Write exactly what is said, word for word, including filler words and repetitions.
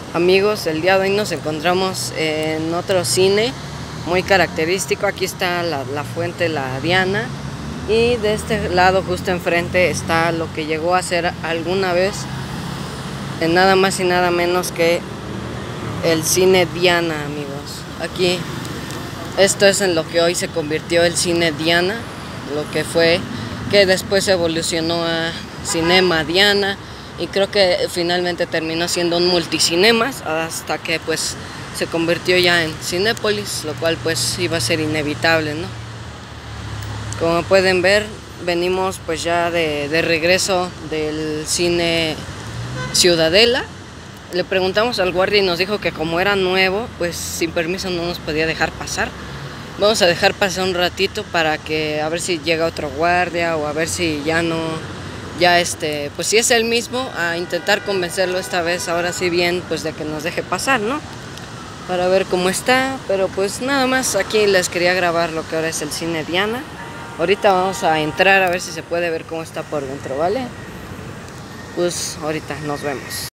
Amigos, el día de hoy nos encontramos en otro cine muy característico. Aquí está la, la fuente La Diana, y de este lado justo enfrente está lo que llegó a ser alguna vez en nada más y nada menos que el cine Diana, amigos. Aquí esto es en lo que hoy se convirtió el cine Diana, lo que fue que después evolucionó a Cinema Diana, y creo que finalmente terminó siendo un multicinemas hasta que pues se convirtió ya en Cinépolis, lo cual pues iba a ser inevitable, ¿no? Como pueden ver, venimos pues ya de, de regreso del cine Ciudadela. Le preguntamos al guardia y nos dijo que como era nuevo, pues sin permiso no nos podía dejar pasar. Vamos a dejar pasar un ratito para que a ver si llega otro guardia, o a ver si ya no, ya este, pues si es el mismo, a intentar convencerlo esta vez, ahora sí bien, pues de que nos deje pasar, ¿no? Para ver cómo está. Pero pues nada más, aquí les quería grabar lo que ahora es el cine Diana. Ahorita vamos a entrar a ver si se puede ver cómo está por dentro, ¿vale? Pues ahorita nos vemos.